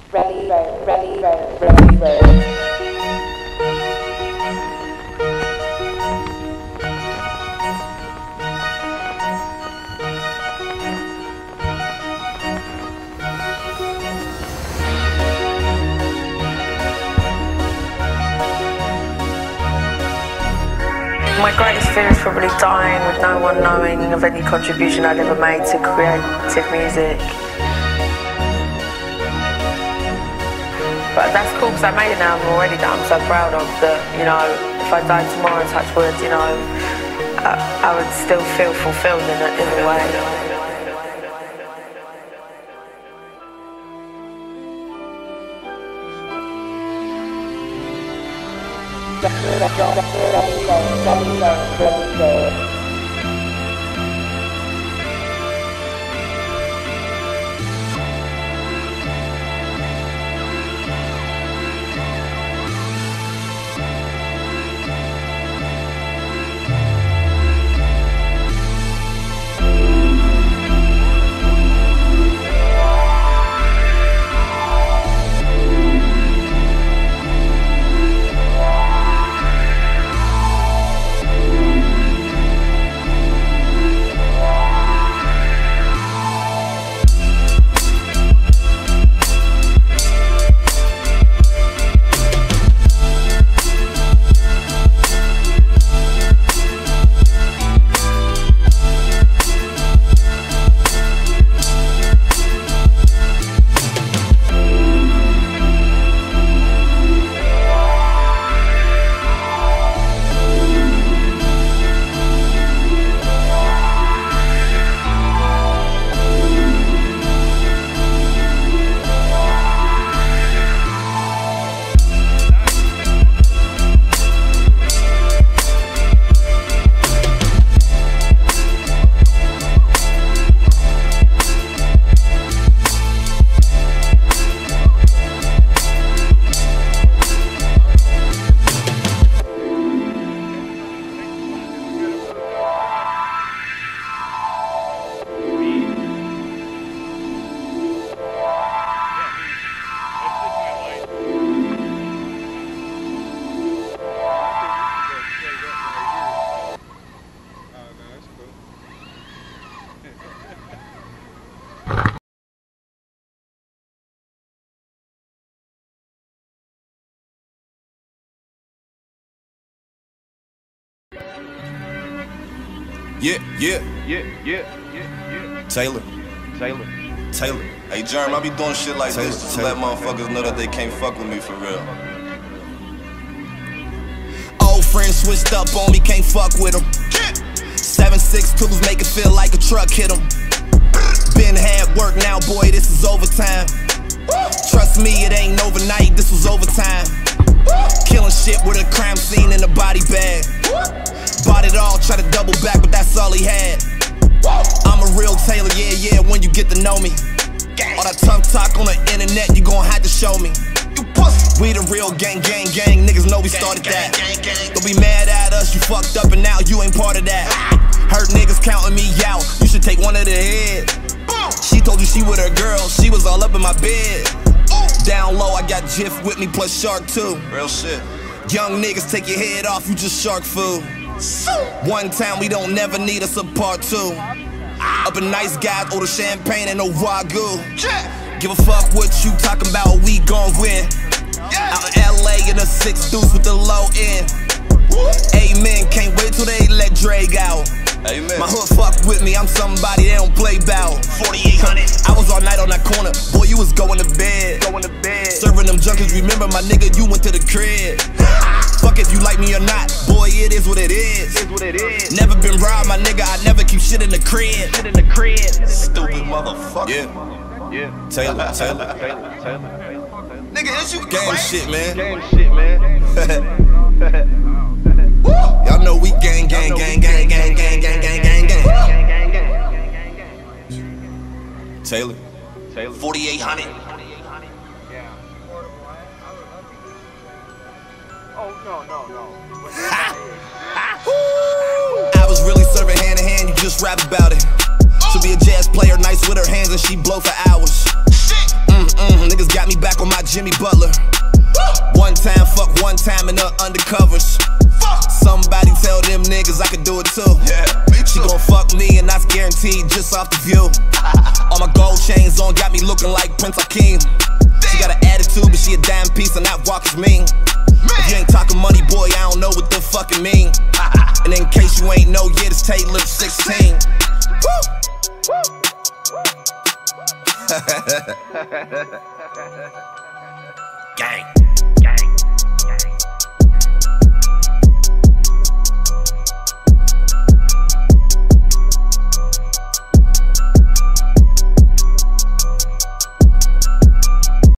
My greatest fear is probably dying with no one knowing of any contribution I'd ever made to creative music. But that's cool because I made an album already that I'm so proud of that, you know, if I died tomorrow, touch wood, you know, I would still feel fulfilled in a way. Yeah. Taylor. Hey, Jerm, I be doing shit like this just to let motherfuckers know that they can't fuck with me for real. Old friends switched up on me, can't fuck with them. 7.6 tools make it feel like a truck hit them. Been had work now, boy, this is overtime. Trust me, it ain't overnight, this was overtime. Killing shit with a crime scene in a body bag. Bought it all, try to double back, but that's all he had. I'm a real Taylor, yeah, when you get to know me. All that tough talk on the internet, you gon' have to show me. We the real gang, niggas know we started that. Don't be mad at us, you fucked up and now you ain't part of that. Heard niggas counting me out, you should take one to the head. She told you she with her girl, she was all up in my bed. Down low, I got Jiff with me plus Shark too. Real shit. Young niggas take your head off, you just shark food. One time we don't never need us a part two. Up in nice guys, order champagne and no wagyu. Give a fuck what you talking about, we gon' win. Out in LA in a 6 deuce with the low end. Amen, can't wait till they let Drake out. Amen. My hood fuck with me, I'm somebody they don't play bout. 4800. I was all night on that corner, boy, you was going to bed. Serving them junkies, remember my nigga, you went to the crib. Fuck if you like me or not, boy, it is what it is. Never been robbed, my nigga, I never keep shit in the crib. Stupid motherfucker. Yeah. Taylor. Nigga, is you Gang crazy? shit, man. Y'all know we gang. Taylor. 4800. I was really serving hand to hand, you just rap about it. She'll be a jazz player, nice with her hands, and she blow for hours. Niggas got me back on Jimmy Butler. One time, fuck one time in the undercovers. Somebody tell them niggas I could do it too. Yeah, me too. She gon' fuck me and that's guaranteed just off the view. All my gold chains on got me looking like Prince Hakeem. She got an attitude, but she a damn piece and that walk is mean. If you ain't talking money, boy, I don't know what the fuck it mean. And in case you ain't know, yeah, this Taylor 16. Gang.